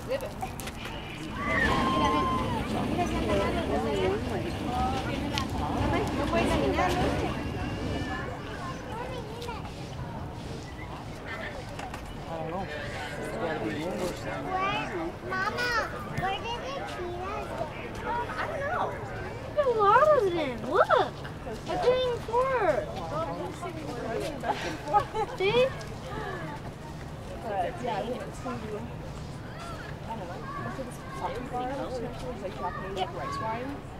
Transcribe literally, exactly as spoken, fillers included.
exhibit. I don't know. There's gotta be one more somewhere. Mama, where did the cheetahs go? Um, I don't know. There's a lot of them. Look. I'm doing four. See? But yeah, we went to, I don't know, what's this coffee bar? Like Japanese like rice wine.